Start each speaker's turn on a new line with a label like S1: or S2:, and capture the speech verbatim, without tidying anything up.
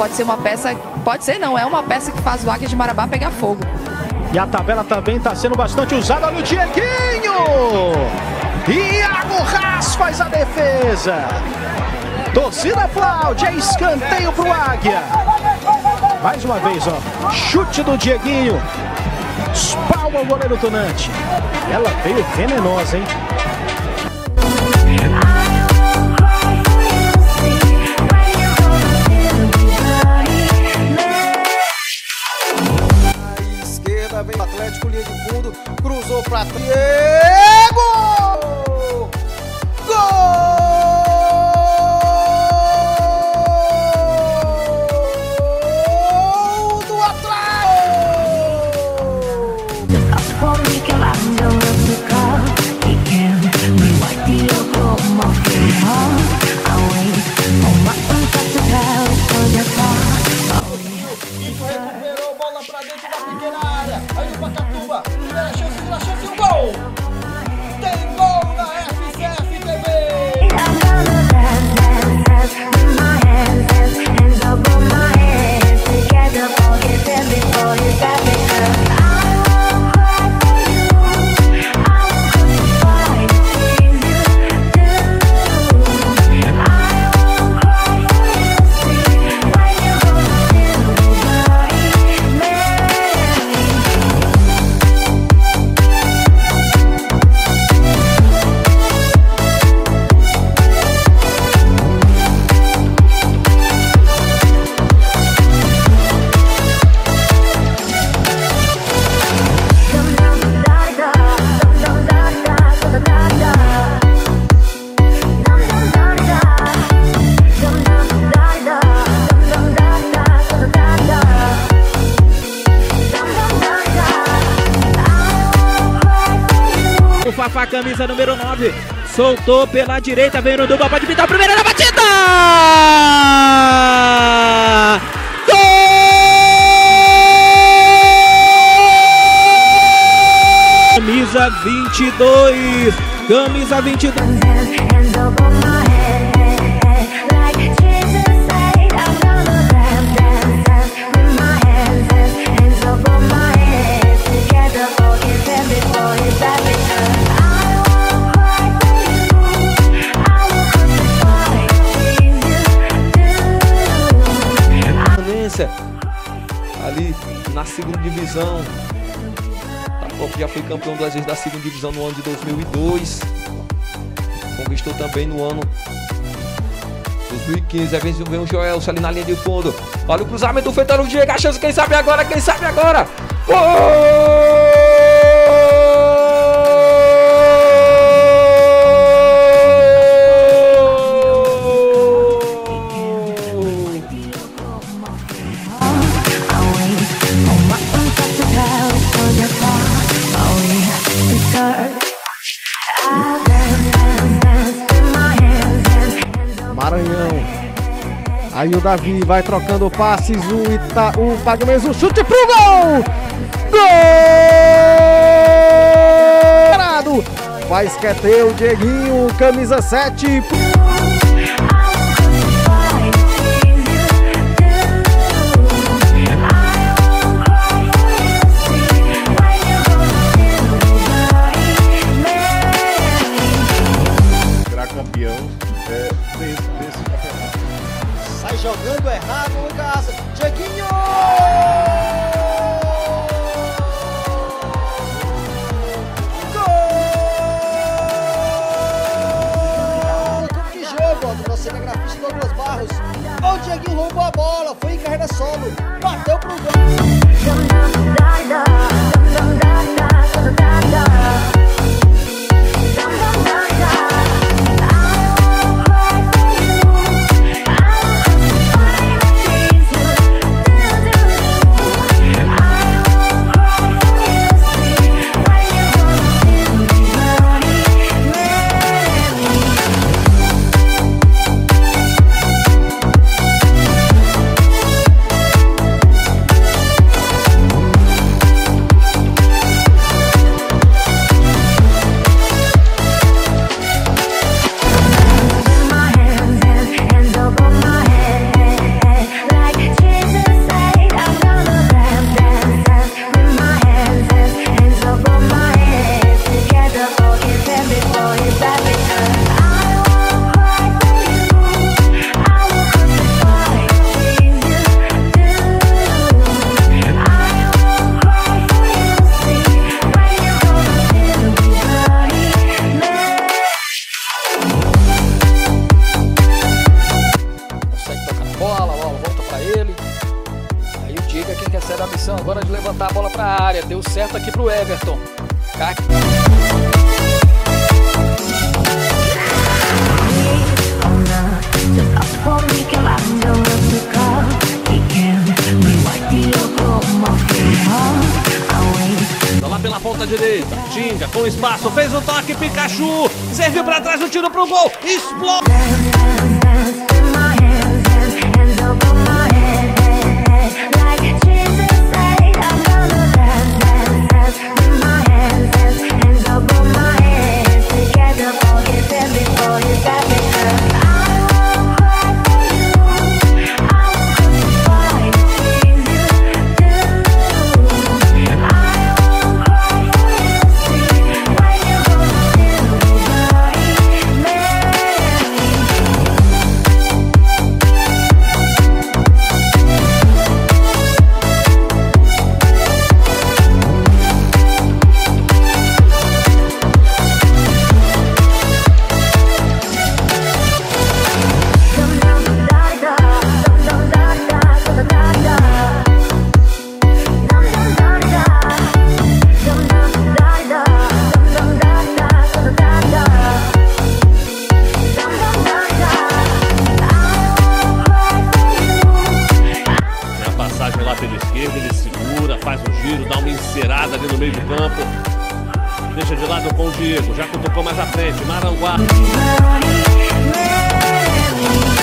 S1: pode ser uma peça, pode ser não, é uma peça que faz o Águia de Marabá pegar fogo.
S2: E a tabela também está sendo bastante usada no Dieguinho. Iago Haas faz a defesa. Torcida aplaude, é escanteio pro Águia. Mais uma vez, ó, chute do Dieguinho. Espalma o goleiro Tunante. Ela veio venenosa, hein?
S3: À esquerda vem o Atlético, linha de fundo, cruzou para Diego! Gol! Recuperou, bola pra dentro da pequena área. Aí o Pacatuba, primeira chance, segunda chance e o gol! Tem gol na F C F T V!
S4: O Fafá, camisa número nove, soltou pela direita, vem no Duba, pode pintar a primeira na batida! Gol! Camisa vinte e dois, camisa vinte e dois.
S5: Ali na segunda divisão, Tapoca já foi campeão duas vezes da segunda divisão no ano de dois mil e dois, conquistou também no ano dois mil e quinze. Às vezes vem o Joelson ali na linha de fundo, olha o cruzamento feito no Diego, a chance, quem sabe agora, quem sabe agora, oh!
S3: Maranhão. Aí o Davi vai trocando passes, o, Ita, o Pagamentos, o chute pro gol! Gol! Vai esqueter o Dieguinho, camisa sete.
S2: Campeão é, desse, desse campeonato.
S3: Sai jogando errado, Lucas. Dieguinho! Gol!
S6: bola para a área. Deu certo aqui pro Everton. Cai.
S7: Tá lá pela ponta direita, Tinga com espaço, fez o toque, Pikachu, serviu pra trás, o tiro pro gol, explode! Lá pela esquerda, ele segura, faz um giro, dá uma encerada ali no meio do campo. Deixa de lado com o Diego, já que tocou mais à frente, Maranguá.